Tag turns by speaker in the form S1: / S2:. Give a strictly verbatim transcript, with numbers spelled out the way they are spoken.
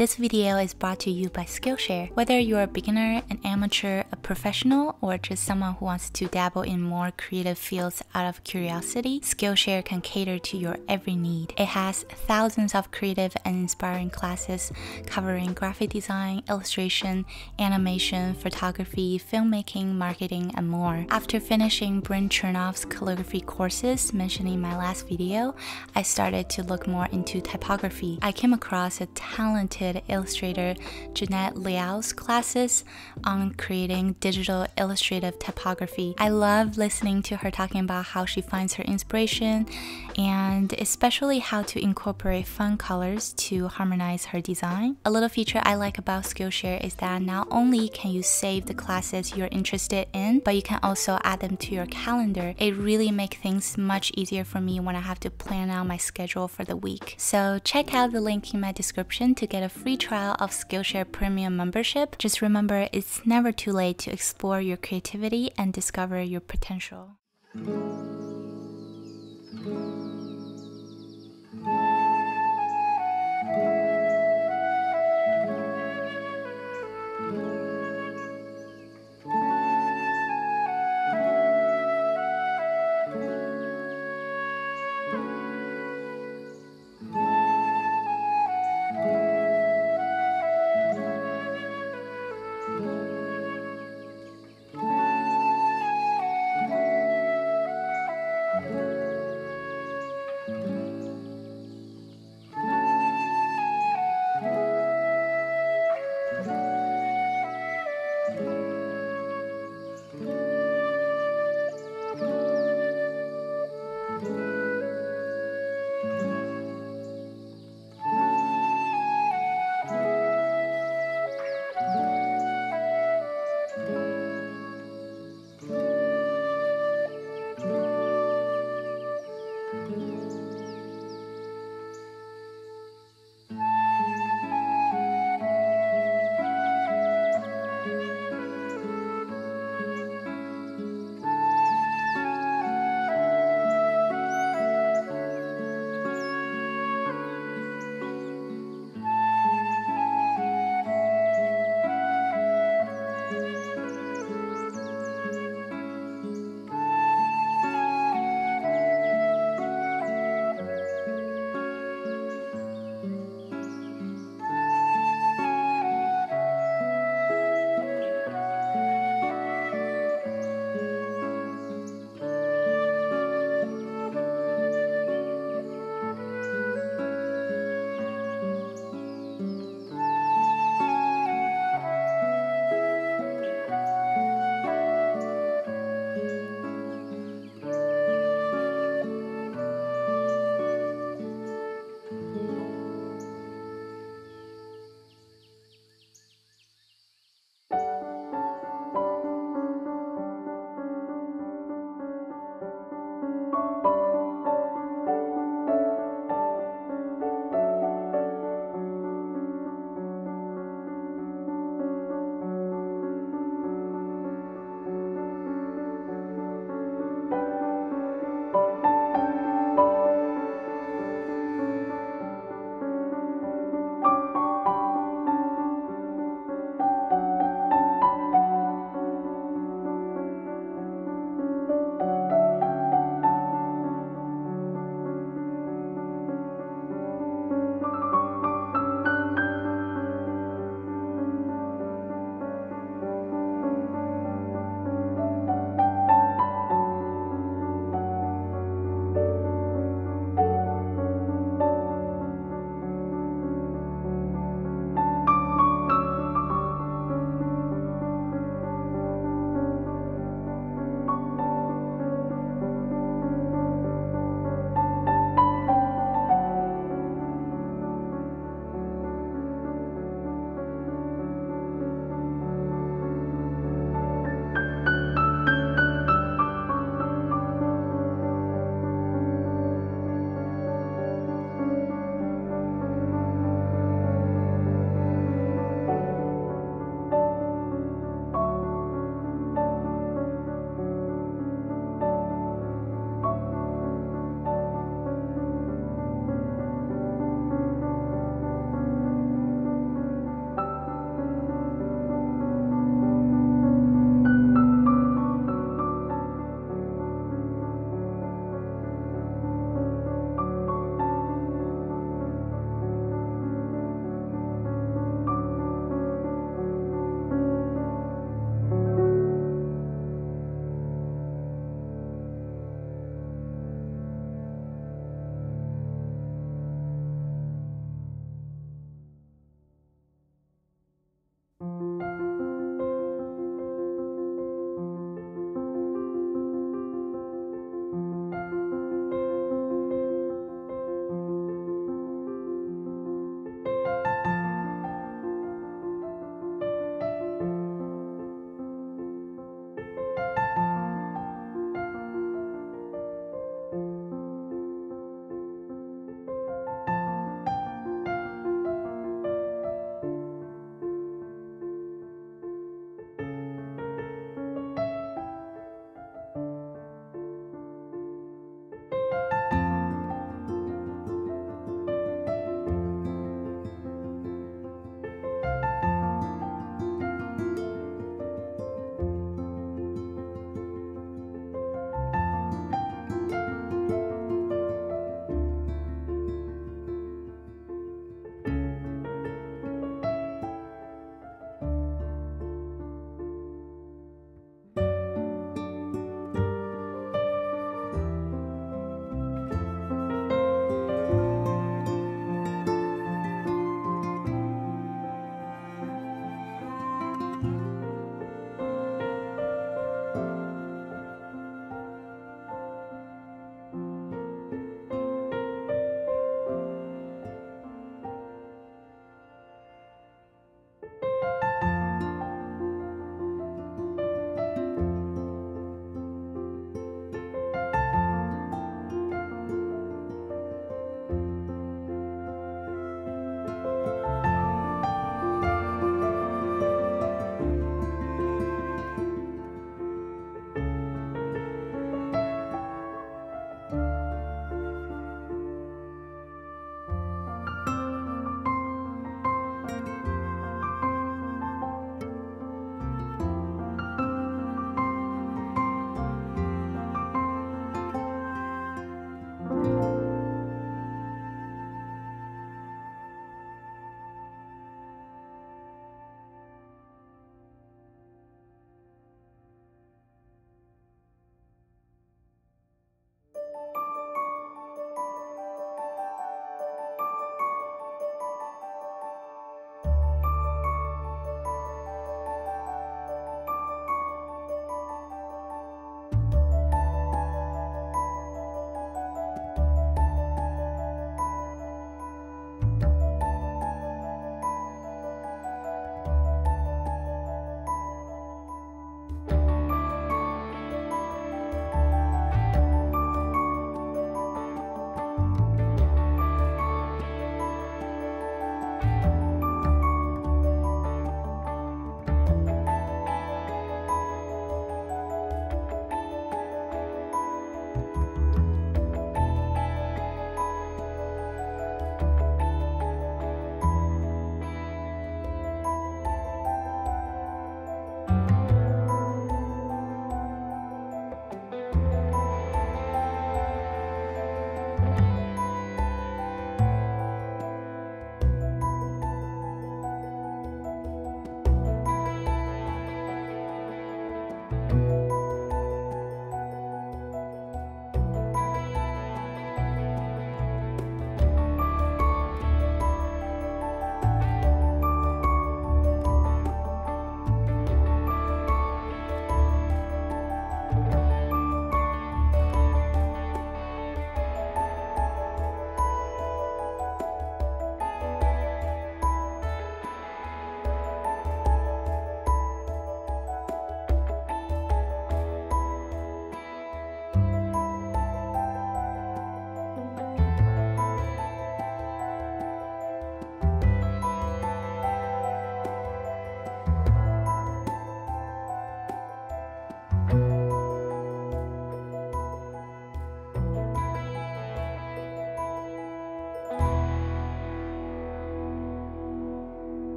S1: This video is brought to you by Skillshare. Whether you're a beginner, an amateur, a professional, or just someone who wants to dabble in more creative fields out of curiosity, Skillshare can cater to your every need. It has thousands of creative and inspiring classes covering graphic design, illustration, animation, photography, filmmaking, marketing, and more. After finishing Bryn Chernoff's calligraphy courses mentioned in my last video, I started to look more into typography. I came across a talented illustrator Jeanette Liao's classes on creating digital illustrative typography. I love listening to her talking about how she finds her inspiration and especially how to incorporate fun colors to harmonize her design. A little feature I like about Skillshare is that not only can you save the classes you're interested in, but you can also add them to your calendar. It really makes things much easier for me when I have to plan out my schedule for the week. So check out the link in my description to get a free trial of Skillshare Premium membership. Just remember, it's never too late to explore your creativity and discover your potential.